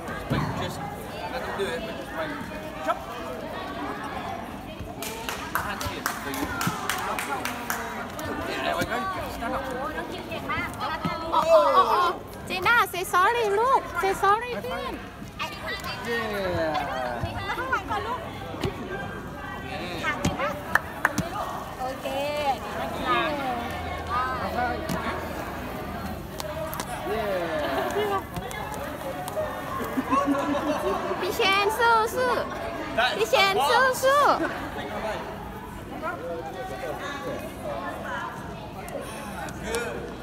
But just let them do it, but just like jump. Can't see it, so you. Yeah, there we go. Stand up. น้องคิมเก่งมากรักกันลูกโอ้เจน่า say sorry ลูก say sorry เพื่อนมาข้างหลังก่อนลูกห่างกันนะโอเคนักกีฬาพี่เชนสู้พี่เชนสู้ Good.